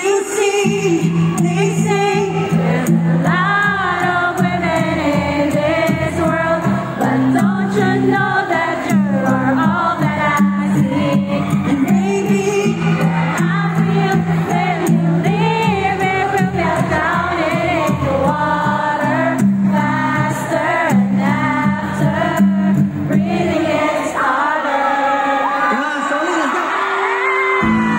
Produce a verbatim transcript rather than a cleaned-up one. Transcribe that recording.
you see, they say there's a lot of women in this world, but don't you know that you are all that I see? And maybe I feel that you leave it will melt down into water faster, and after breathing gets harder. 야, 썰리는